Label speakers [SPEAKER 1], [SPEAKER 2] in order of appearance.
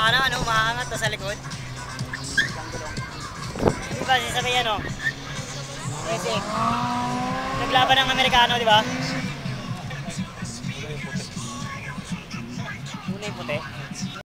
[SPEAKER 1] Parang ano, umaangat to sa likod. Di ba, sisabay ano? Racing. Naglaban ng Amerikano, di ba? Kulay puti.